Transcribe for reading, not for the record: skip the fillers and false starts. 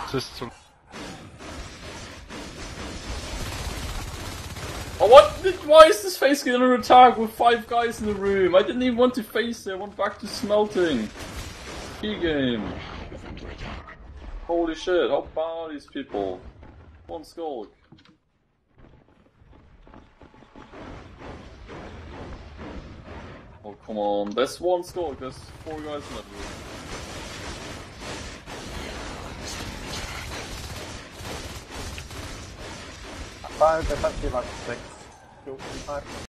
System. Oh, what? Why is this face getting under attack with 5 guys in the room? I didn't even want to face it, I went back to smelting. Key game. Holy shit, how bad are these people? One skulk. Oh, come on. There's one skulk, there's 4 guys in that room. Five, defensive like 6. 2, 3, 5.